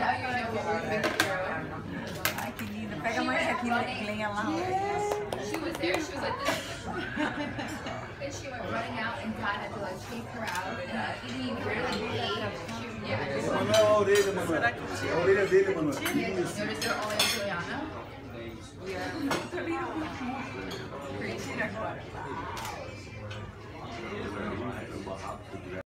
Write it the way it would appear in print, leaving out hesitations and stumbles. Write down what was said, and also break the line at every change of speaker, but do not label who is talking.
Now you know what we've been through.
Ai, que linda. Pega mais aqui, lenha lá.
She was there, she was like this. And she went running out and Dad had to like take her out. He barely ate.
Manoel, a orelha, Manoel. A orelha dele, Manoel.
Notice they're all in Juliana.